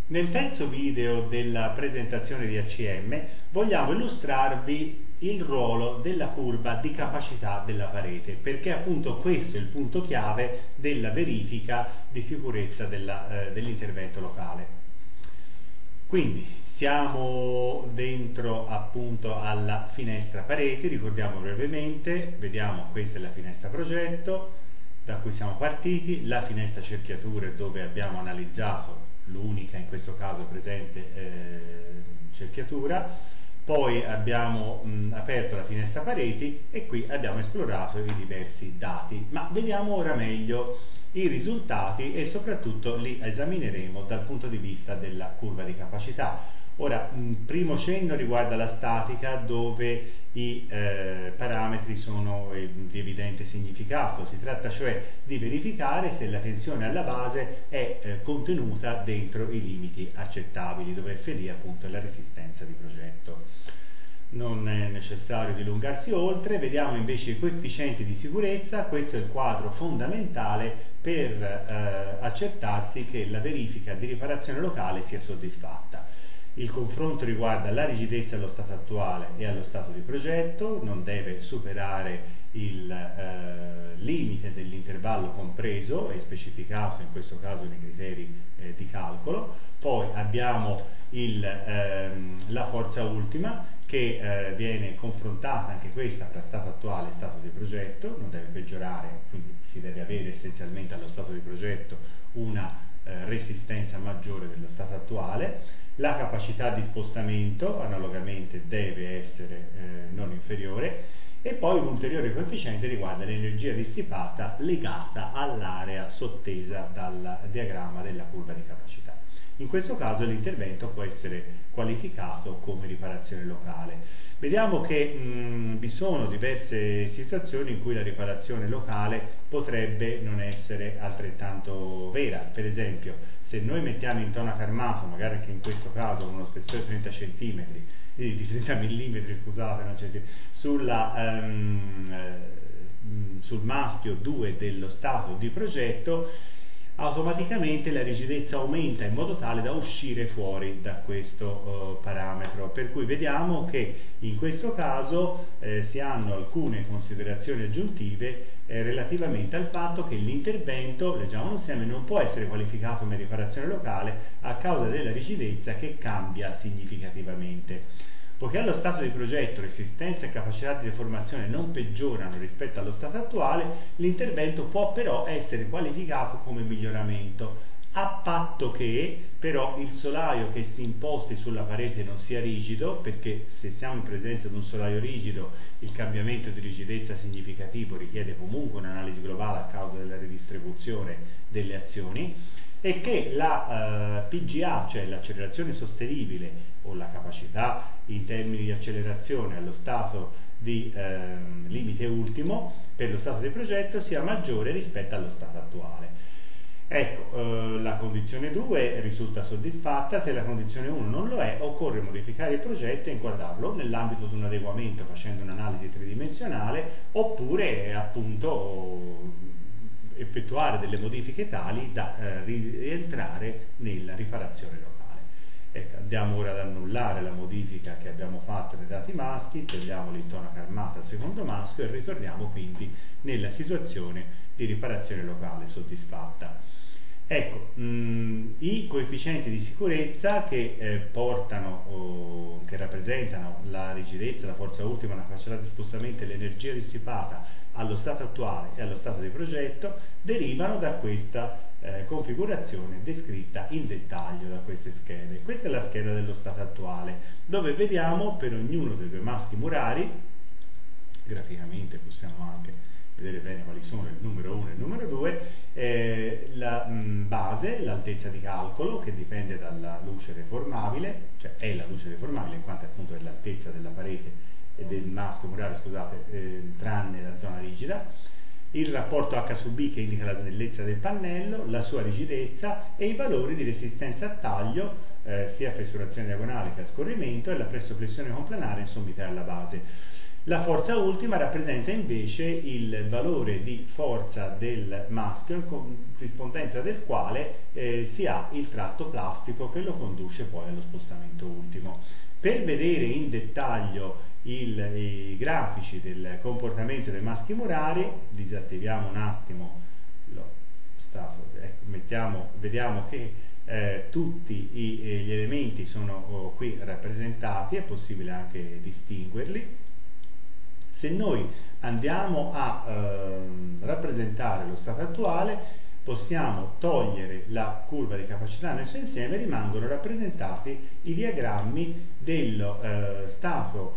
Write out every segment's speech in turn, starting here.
Nel terzo video della presentazione di ACM vogliamo illustrarvi il ruolo della curva di capacità della parete, perché appunto questo è il punto chiave della verifica di sicurezza dell'intervento locale. Quindi siamo dentro appunto alla finestra pareti, ricordiamo brevemente, vediamo questa è la finestra progetto da cui siamo partiti, la finestra cerchiature dove abbiamo analizzato l'unica in questo caso presente cerchiatura, poi abbiamo aperto la finestra pareti e qui abbiamo esplorato i diversi dati, ma vediamo ora meglio i risultati e soprattutto li esamineremo dal punto di vista della curva di capacità. Ora, un primo cenno riguarda la statica, dove i parametri sono di evidente significato. Si tratta cioè di verificare se la tensione alla base è contenuta dentro i limiti accettabili, dove FD appunto è la resistenza di progetto. Non è necessario dilungarsi oltre, vediamo invece i coefficienti di sicurezza. Questo è il quadro fondamentale per accertarsi che la verifica di riparazione locale sia soddisfatta. Il confronto riguarda la rigidezza allo stato attuale e allo stato di progetto, non deve superare il limite dell'intervallo compreso e specificato in questo caso nei criteri di calcolo. Poi abbiamo la forza ultima che viene confrontata anche questa tra stato attuale e stato di progetto, non deve peggiorare, quindi si deve avere essenzialmente allo stato di progetto una resistenza maggiore dello stato attuale. La capacità di spostamento analogamente deve essere non inferiore, e poi un ulteriore coefficiente riguarda l'energia dissipata legata all'area sottesa dal diagramma della curva di capacità. In questo caso l'intervento può essere qualificato come riparazione locale. Vediamo che vi sono diverse situazioni in cui la riparazione locale potrebbe non essere altrettanto vera. Per esempio, se noi mettiamo in tonaca armato, magari anche in questo caso con uno spessore di 30 cm, di 30 mm, scusate, non sul maschio 2 dello stato di progetto, automaticamente la rigidezza aumenta in modo tale da uscire fuori da questo parametro, per cui vediamo che in questo caso si hanno alcune considerazioni aggiuntive relativamente al fatto che l'intervento, leggiamolo insieme, non può essere qualificato come riparazione locale a causa della rigidezza che cambia significativamente. Poiché allo stato di progetto resistenza e capacità di deformazione non peggiorano rispetto allo stato attuale, l'intervento può però essere qualificato come miglioramento, a patto che però il solaio che si imposti sulla parete non sia rigido, perché se siamo in presenza di un solaio rigido il cambiamento di rigidezza significativo richiede comunque un'analisi globale a causa della ridistribuzione delle azioni, e che la PGA, cioè l'accelerazione sostenibile o la capacità in termini di accelerazione allo stato di limite ultimo per lo stato di progetto sia maggiore rispetto allo stato attuale. Ecco, la condizione 2 risulta soddisfatta. Se la condizione 1 non lo è, occorre modificare il progetto e inquadrarlo nell'ambito di un adeguamento facendo un'analisi tridimensionale, oppure appunto effettuare delle modifiche tali da rientrare nella riparazione locale. Ecco, andiamo ora ad annullare la modifica che abbiamo fatto nei dati maschi, togliamo l'intonaca armata al secondo maschio e ritorniamo quindi nella situazione di riparazione locale soddisfatta. Ecco, i coefficienti di sicurezza che che rappresentano la rigidezza, la forza ultima, la capacità di spostamento e l'energia dissipata allo stato attuale e allo stato di progetto derivano da questa configurazione descritta in dettaglio da queste schede. Questa è la scheda dello stato attuale, dove vediamo per ognuno dei due maschi murari, graficamente possiamo anche vedere bene quali sono il numero 1 e il numero 2, la base, l'altezza di calcolo che dipende dalla luce deformabile, cioè è la luce deformabile in quanto appunto è l'altezza della parete e del maschio murale, scusate, tranne la zona rigida, il rapporto H su B che indica la snellezza del pannello, la sua rigidezza e i valori di resistenza a taglio sia a fessurazione diagonale che a scorrimento, e la pressoflessione complanare in sommità alla base. La forza ultima rappresenta invece il valore di forza del maschio, in corrispondenza del quale si ha il tratto plastico che lo conduce poi allo spostamento ultimo. Per vedere in dettaglio i grafici del comportamento dei maschi murari, disattiviamo un attimo lo stato, ecco, vediamo che tutti gli elementi sono qui rappresentati, è possibile anche distinguerli. Se noi andiamo a rappresentare lo stato attuale, possiamo togliere la curva di capacità nel suo insieme, rimangono rappresentati i diagrammi dello stato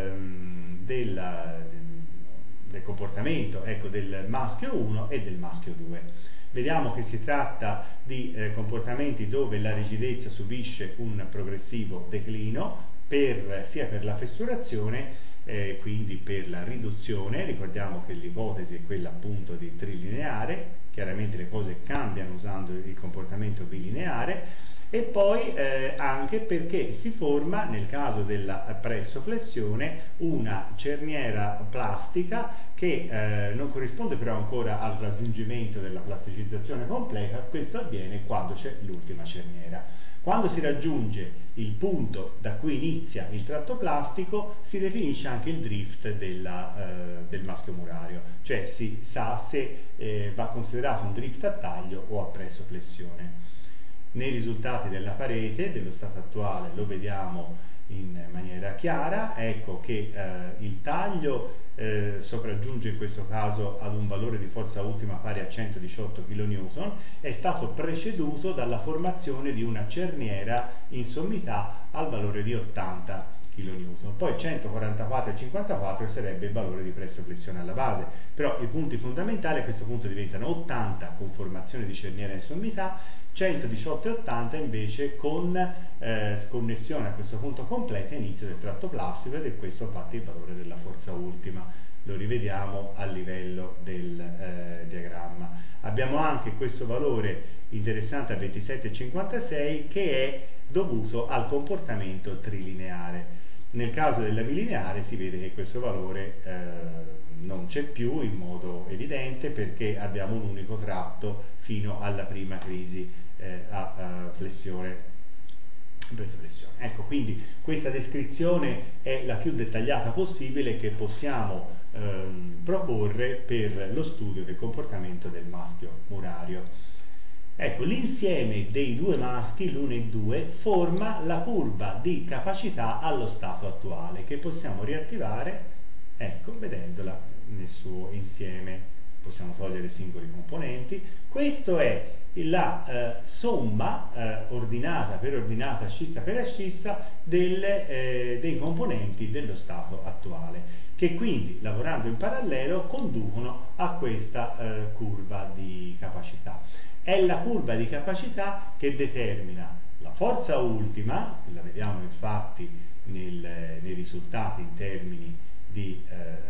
del comportamento, ecco, del maschio 1 e del maschio 2. Vediamo che si tratta di comportamenti dove la rigidezza subisce un progressivo declino sia per la fessurazione, quindi per la riduzione. Ricordiamo che l'ipotesi è quella appunto di trilineare, chiaramente le cose cambiano usando il comportamento bilineare, e poi anche perché si forma, nel caso della pressoflessione, una cerniera plastica che non corrisponde però ancora al raggiungimento della plasticizzazione completa. Questo avviene quando c'è l'ultima cerniera. Quando si raggiunge il punto da cui inizia il tratto plastico, si definisce anche il drift del maschio murario, cioè si sa se va considerato un drift a taglio o a pressoflessione. Nei risultati della parete, dello stato attuale, lo vediamo in maniera chiara. Ecco che il taglio sopraggiunge in questo caso ad un valore di forza ultima pari a 118 kN, è stato preceduto dalla formazione di una cerniera in sommità al valore di 80 kN. Poi 144 e 54 sarebbe il valore di pressoflessione alla base, però i punti fondamentali a questo punto diventano 80 con formazione di cerniera in sommità, 118 e 80 invece con sconnessione a questo punto completa, inizio del tratto plastico, ed è questo infatti il valore della forza ultima. Lo rivediamo a livello del diagramma. Abbiamo anche questo valore interessante a 27,56 che è dovuto al comportamento trilineare. Nel caso della bilineare si vede che questo valore non c'è più in modo evidente, perché abbiamo un unico tratto fino alla prima crisi a flessione. Ecco, quindi questa descrizione è la più dettagliata possibile che possiamo proporre per lo studio del comportamento del maschio murario. Ecco, l'insieme dei due maschi, l'1 e 2, forma la curva di capacità allo stato attuale, che possiamo riattivare, ecco, vedendola nel suo insieme. Possiamo togliere i singoli componenti. Questo è la somma ordinata per ordinata, ascissa per ascissa dei componenti dello stato attuale, che quindi, lavorando in parallelo, conducono a questa curva di capacità. È la curva di capacità che determina la forza ultima, che la vediamo infatti nei risultati in termini di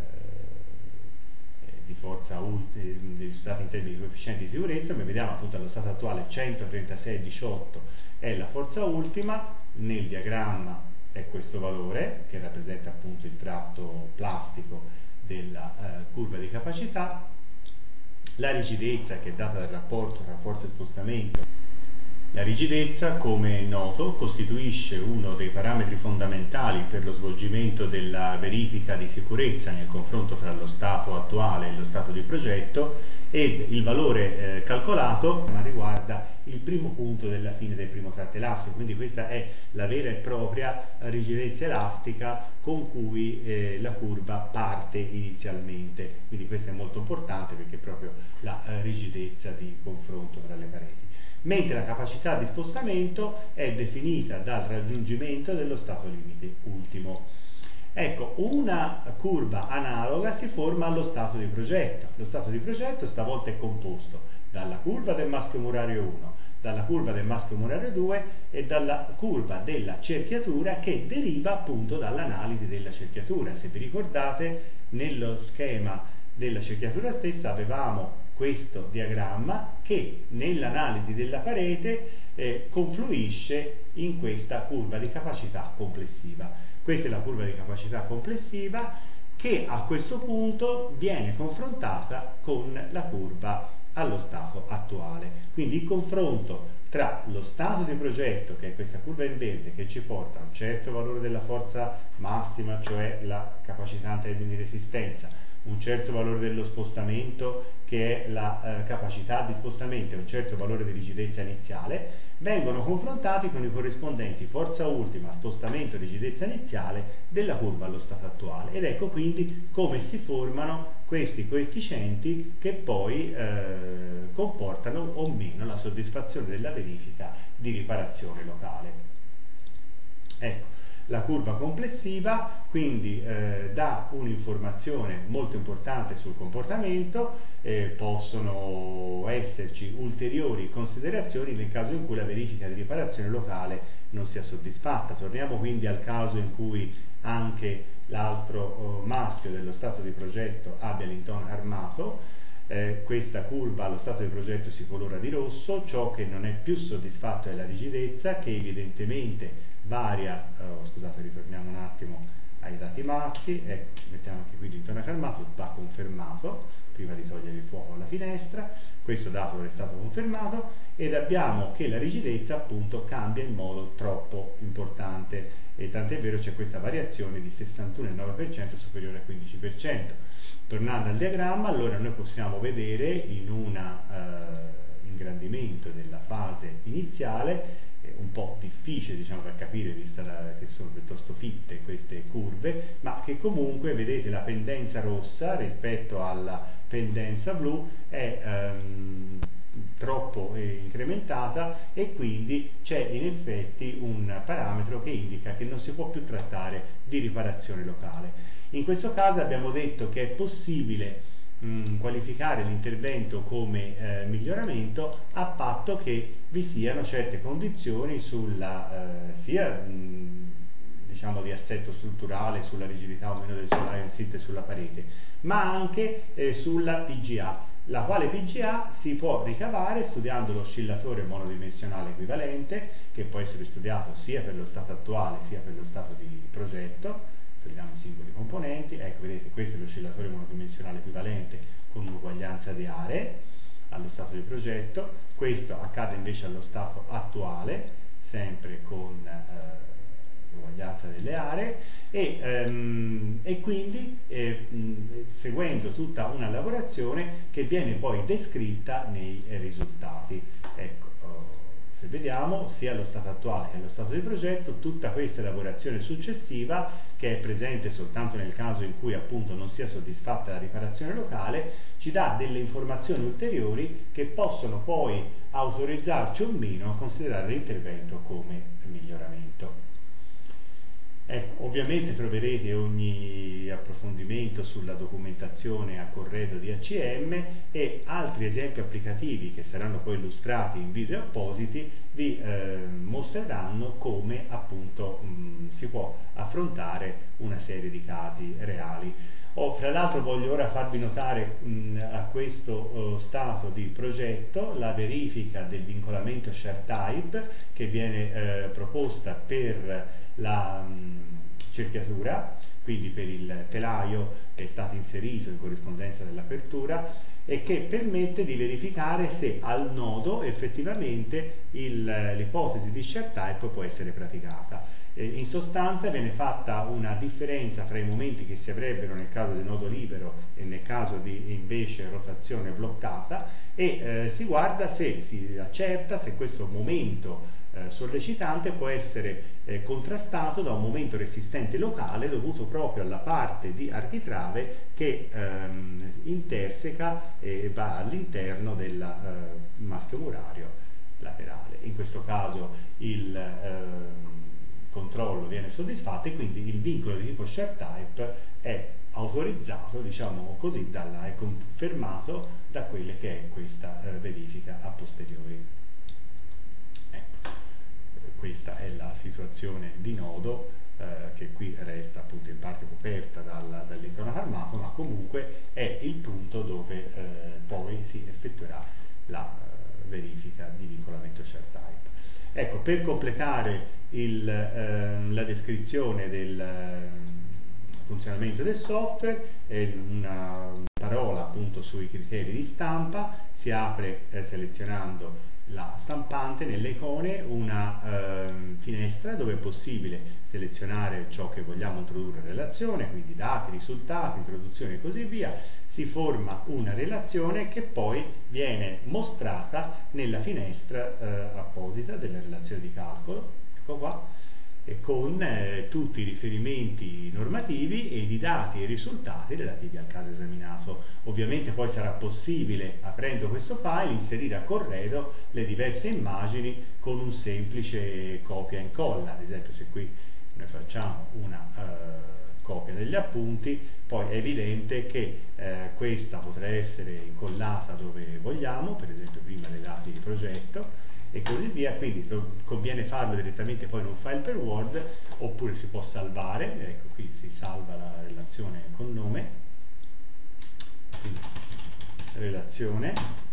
forza ultima, dei risultati in termini di coefficienti di sicurezza. Come vediamo appunto allo stato attuale 136,18 è la forza ultima, nel diagramma è questo valore che rappresenta appunto il tratto plastico della curva di capacità. La rigidezza, che è data dal rapporto tra forza e spostamento. La rigidezza, come è noto, costituisce uno dei parametri fondamentali per lo svolgimento della verifica di sicurezza nel confronto fra lo stato attuale e lo stato di progetto, ed il valore calcolato riguarda il primo punto della fine del primo tratto elastico, quindi questa è la vera e propria rigidezza elastica con cui la curva parte inizialmente. Quindi questo è molto importante, perché è proprio la rigidezza di confronto tra le pareti. Mentre la capacità di spostamento è definita dal raggiungimento dello stato limite ultimo. Ecco, una curva analoga si forma allo stato di progetto. Lo stato di progetto stavolta è composto dalla curva del maschio murario 1, dalla curva del maschio murario 2 e dalla curva della cerchiatura, che deriva appunto dall'analisi della cerchiatura. Se vi ricordate, nello schema della cerchiatura stessa avevamo questo diagramma che nell'analisi della parete confluisce in questa curva di capacità complessiva. Questa è la curva di capacità complessiva che a questo punto viene confrontata con la curva allo stato attuale. Quindi il confronto tra lo stato di progetto, che è questa curva in verde, che ci porta a un certo valore della forza massima, cioè la capacità in termini di resistenza, un certo valore dello spostamento, che è la capacità di spostamento, e un certo valore di rigidezza iniziale, vengono confrontati con i corrispondenti forza ultima, spostamento e rigidezza iniziale della curva allo stato attuale. Ed ecco quindi come si formano questi coefficienti che poi comportano o meno la soddisfazione della verifica di riparazione locale. Ecco, la curva complessiva quindi dà un'informazione molto importante sul comportamento. Possono esserci ulteriori considerazioni nel caso in cui la verifica di riparazione locale non sia soddisfatta. Torniamo quindi al caso in cui anche l'altro maschio dello stato di progetto abbia l'intonaco armato. Questa curva allo stato di progetto si colora di rosso. Ciò che non è più soddisfatto è la rigidezza, che evidentemente varia. Scusate, ritorniamo un attimo ai dati maschi. Ecco, mettiamo anche qui l'intonaco armato, va confermato prima di togliere il fuoco alla finestra. Questo dato è stato confermato, ed abbiamo che la rigidezza appunto cambia in modo troppo importante, e tant'è vero c'è questa variazione di 61,9% superiore al 15%. Tornando al diagramma, allora noi possiamo vedere in un ingrandimento della fase iniziale, un po' difficile diciamo da capire vista che sono piuttosto fitte queste curve, ma che comunque vedete la pendenza rossa rispetto alla pendenza blu è troppo incrementata, e quindi c'è in effetti un parametro che indica che non si può più trattare di riparazione locale. In questo caso abbiamo detto che è possibile qualificare l'intervento come miglioramento, a patto che vi siano certe condizioni sulla sia diciamo di assetto strutturale, sulla rigidità o meno del solaio in sito e sulla parete, ma anche sulla PGA, la quale PGA si può ricavare studiando l'oscillatore monodimensionale equivalente, che può essere studiato sia per lo stato attuale sia per lo stato di progetto. Togliamo i singoli componenti. Ecco, vedete, questo è l'oscillatore monodimensionale equivalente con un'uguaglianza di aree allo stato di progetto. Questo accade invece allo stato attuale, sempre con l'uguaglianza delle aree, e quindi seguendo tutta una lavorazione che viene poi descritta nei risultati. Ecco, se vediamo, sia allo stato attuale che allo stato di progetto, tutta questa elaborazione successiva, che è presente soltanto nel caso in cui appunto non sia soddisfatta la riparazione locale, ci dà delle informazioni ulteriori che possono poi autorizzarci o meno a considerare l'intervento come miglioramento. Ecco, ovviamente troverete ogni approfondimento sulla documentazione a corredo di ACM, e altri esempi applicativi che saranno poi illustrati in video appositi vi mostreranno come appunto si può affrontare una serie di casi reali. Fra l'altro voglio ora farvi notare a questo stato di progetto la verifica del vincolamento share type che viene proposta per la cerchiatura, quindi per il telaio che è stato inserito in corrispondenza dell'apertura, e che permette di verificare se al nodo effettivamente l'ipotesi di share type può essere praticata. In sostanza viene fatta una differenza fra i momenti che si avrebbero nel caso del nodo libero e nel caso di invece rotazione bloccata, e si guarda se si accerta se questo momento sollecitante può essere contrastato da un momento resistente locale dovuto proprio alla parte di architrave che interseca e va all'interno del maschio murario laterale. In questo caso il controllo viene soddisfatto, e quindi il vincolo di tipo share type è autorizzato, diciamo così, è confermato da quelle che è questa verifica a posteriori. Ecco, questa è la situazione di nodo che qui resta appunto in parte coperta dall'intonaco armato, ma comunque è il punto dove poi si effettuerà la verifica di vincolamento share type. Ecco, per completare la descrizione del funzionamento del software, una parola appunto sui criteri di stampa. Si apre selezionando la stampante nelle icone una finestra dove è possibile selezionare ciò che vogliamo introdurre in relazione, quindi dati, risultati, introduzione e così via. Si forma una relazione che poi viene mostrata nella finestra apposita della relazione di calcolo, ecco qua, con tutti i riferimenti normativi ed i dati e i risultati relativi al caso esaminato. Ovviamente poi sarà possibile, aprendo questo file, inserire a corredo le diverse immagini con un semplice copia e incolla. Ad esempio, se qui noi facciamo una copia degli appunti, poi è evidente che questa potrà essere incollata dove vogliamo, per esempio prima dei dati di progetto, e così via. Quindi conviene farlo direttamente poi in un file per Word, oppure si può salvare. Ecco, qui si salva la relazione con nome, quindi relazione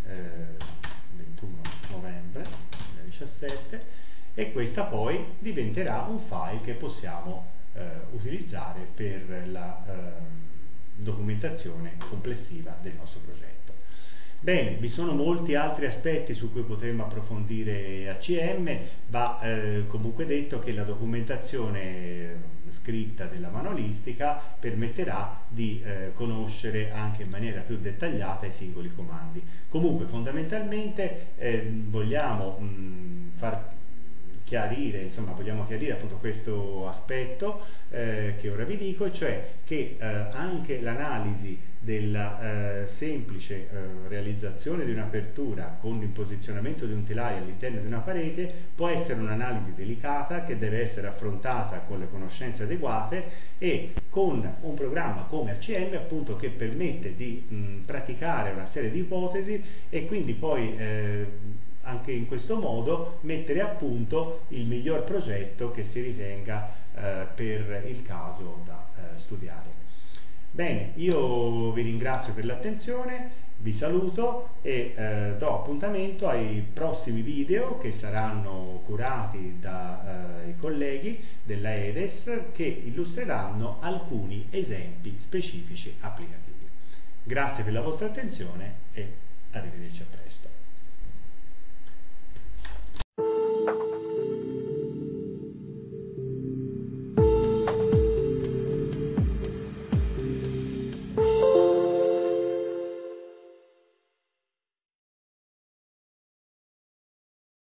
21 novembre 2017, e questa poi diventerà un file che possiamo utilizzare per la documentazione complessiva del nostro progetto. Bene, vi sono molti altri aspetti su cui potremmo approfondire ACM. Va comunque detto che la documentazione scritta della manualistica permetterà di conoscere anche in maniera più dettagliata i singoli comandi. Comunque fondamentalmente vogliamo far chiarire, insomma, vogliamo chiarire appunto questo aspetto che ora vi dico, cioè che anche l'analisi della semplice realizzazione di un'apertura con il posizionamento di un telaio all'interno di una parete può essere un'analisi delicata che deve essere affrontata con le conoscenze adeguate e con un programma come ACM, appunto, che permette di praticare una serie di ipotesi e quindi poi anche in questo modo mettere a punto il miglior progetto che si ritenga per il caso da studiare. Bene, io vi ringrazio per l'attenzione, vi saluto e do appuntamento ai prossimi video che saranno curati dai colleghi della EDES, che illustreranno alcuni esempi specifici applicativi. Grazie per la vostra attenzione e arrivederci a presto.